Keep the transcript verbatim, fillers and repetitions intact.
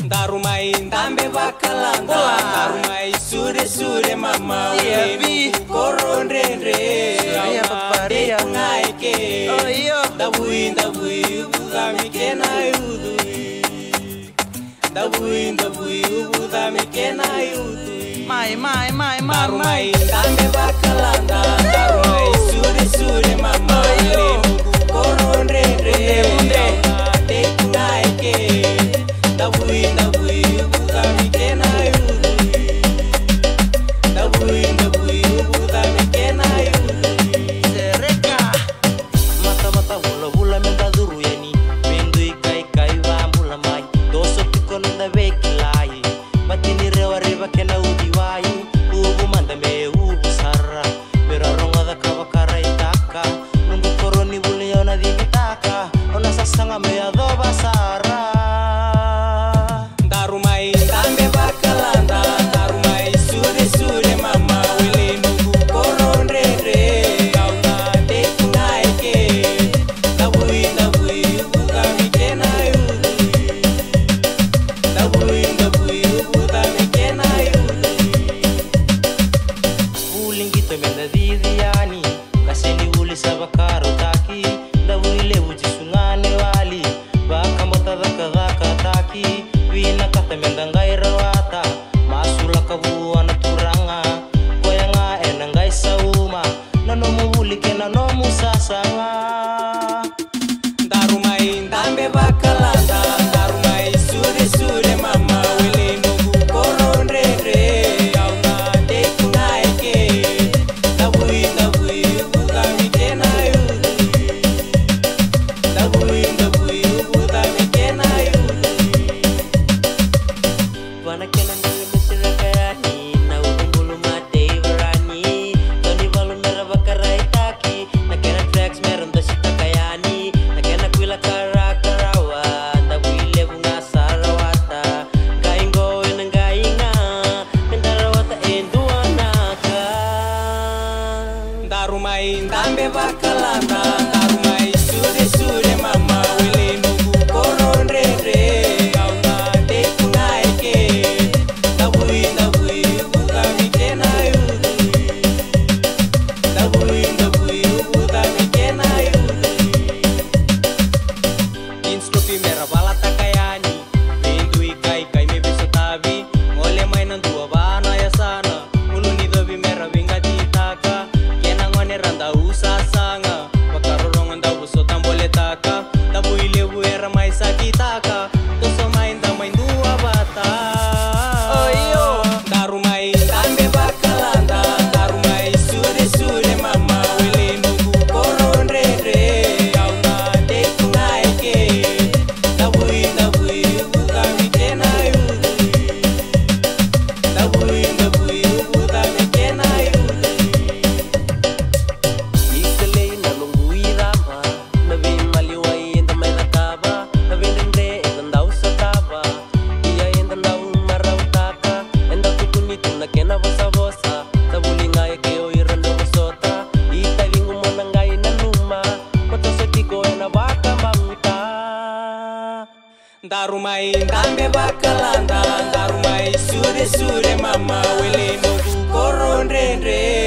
Darumai ndambe bakalanda Darumai sure sure mama Webu korondrendre Deku ngaike Dabui dabui ubuda mikena yudui Dabui dabui ubuda mikena yudui Mai mai mai mai Darumai ndambe bakalanda Darumai sure sure mama Webu korondrendre Deku ngaike Dabui dabui ubuda mikena yudui Dabui dabui ubuda mikena yudui Sereka Mata mata hula hula menda duru yani Mendu ikai kai wa mula mai Doso tiko nenda veki lai Matini rewa reba kena udi wai Ubu manda me ubu sarra Mera ronga da kawakara itaka Nungu koroni buli yona dimitaka Ona sasanga me adoba sarra Darumai ndambe bakalanda Darumai sure sure mama Wele nugu korondrendre Kauna deku ngaike Dabui dabui ubuda mikena yudui Dabui dabui ubuda mikena yudui Ulingito menda didi yani Kaseni uli sabakaro taki Dawile uji sungane wali Baka mota daka daka taki Wina kata menda ngai rawata Masula kabuwa na turanga Koya nga ena ngai sauma Nanomu uli ke nanomu sasanga Darumai ndambe bakalanda Darumai sure sure mama Wele nugu korondrendre Kauna deku ngaike Dabui dabui ubuda mikena yudui Dabui dabui ubuda mikena yudui Wana kena nile mesira kayani Na urumbulu matei varani Toni valu nera bakarai taki Na kena tracks meron da sita kayani Na kena kuila kara karawa Da wile bunga sarawata Gaingo ina gainga Mendarawata endu anaka Darumai ndambe bakalanda Darumai sure sure mama Wele nugu korondrendre Kauna deku ngaike Dabui dabui ubuda mikena yudui Dabui dabui ubuda mikena yudui Instrupi mera balata kayani Mendu ikai kai me beso tabi Ngole mainan dua bana ya sana Ulu ni dobi mera vinga titaka Kena ngone randa usa sanga Wakarorongan daw buso tambole taka Dabu ilebu era mai sakitaka Toso main da main dua bata Oyo Darumai ndambe bakalanda Darumai sure sure mama Wele nugu korondrendre Kauna deku ngaike Dabui dabui ubuda mikena yudui Dabui dabui ubuda mikena yudui Ikalei na lungu irama Na vei maliwai enda mai rakaba Na vendende enda ndau sataba Ia enda ndau marautaka Enda tukunitu na kena vosa vosa Tabuli ngai keo iranda vosota Ita vingu mona ngai na numa Kota sotiko ena waka mauta Darumai ndambe bakalanda Darumai sure sure mama Wele nugu korondrendre